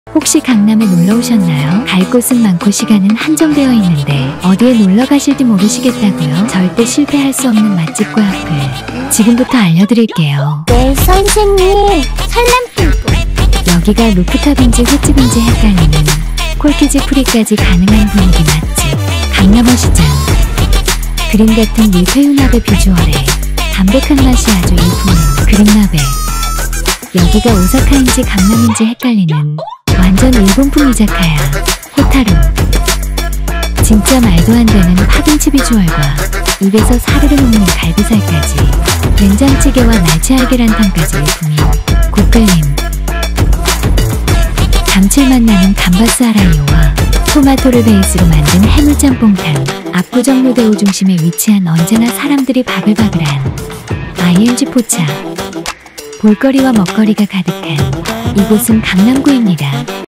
혹시 강남에 놀러 오셨나요? 갈 곳은 많고 시간은 한정되어 있는데 어디에 놀러 가실지 모르시겠다고요? 절대 실패할 수 없는 맛집과 학교 지금부터 알려드릴게요. 네, 선생님. 설렘품품. 여기가 루프탑인지 횟집인지 헷갈리는 콜키지 프리까지 가능한 분위기 맛집 강남어시장. 그림 같은 밀푀유나베 비주얼에 담백한 맛이 아주 일품인 그릭나베. 여기가 오사카인지 강남인지 헷갈리는 완전 일본풍 이자카야 호타루. 진짜 말도 안 되는 파김치 비주얼과 입에서 사르르 녹는 갈비살까지 된장찌개와 날치알계란탕까지 일품인 고끌림. 감칠맛 나는 감바스 아라이오와 토마토를 베이스로 만든 해물짬뽕탕. 압구정 로데오 중심에 위치한 언제나 사람들이 바글바글한 ING 포차. 볼거리와 먹거리가 가득한 이곳은 강남구입니다.